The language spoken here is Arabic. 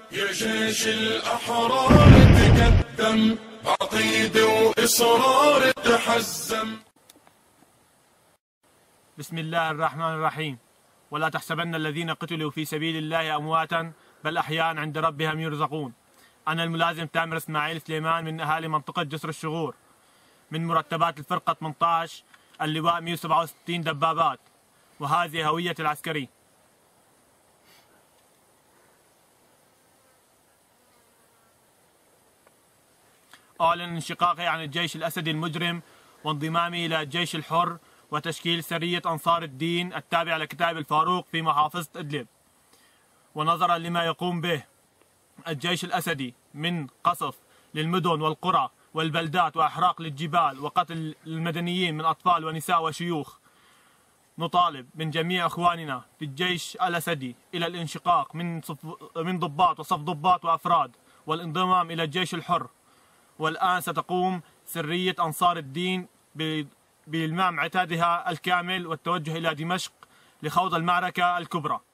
يا جيش الأحرار تقدم، عقيدة وإصرار تحزم. بسم الله الرحمن الرحيم. ولا تحسبن الذين قتلوا في سبيل الله أمواتا بل أحياء عند ربهم يرزقون. أنا الملازم تامر إسماعيل سليمان من أهالي منطقة جسر الشغور، من مرتبات الفرقة 18 اللواء 167 دبابات، وهذه هوية العسكري. أعلن انشقاقي عن الجيش الأسدي المجرم وانضمامي إلى الجيش الحر وتشكيل سرية أنصار الدين التابعة لكتائب الفاروق في محافظة إدلب. ونظرا لما يقوم به الجيش الأسدي من قصف للمدن والقرى والبلدات وإحراق للجبال وقتل المدنيين من أطفال ونساء وشيوخ، نطالب من جميع إخواننا في الجيش الأسدي إلى الانشقاق من ضباط وصف ضباط وأفراد والانضمام إلى الجيش الحر. والآن ستقوم سرية أنصار الدين بإلمام عتادها الكامل والتوجه إلى دمشق لخوض المعركة الكبرى.